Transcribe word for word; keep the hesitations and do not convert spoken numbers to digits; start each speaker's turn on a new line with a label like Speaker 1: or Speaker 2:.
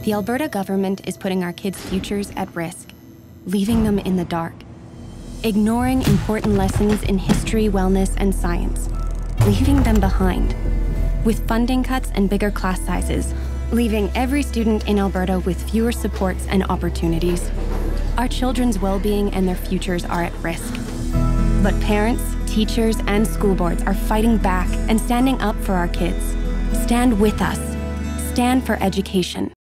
Speaker 1: The Alberta government is putting our kids' futures at risk, leaving them in the dark, ignoring important lessons in history, wellness, and science, leaving them behind, with funding cuts and bigger class sizes, leaving every student in Alberta with fewer supports and opportunities. Our children's well-being and their futures are at risk. But parents, teachers, and school boards are fighting back and standing up for our kids. Stand with us. Stand for education.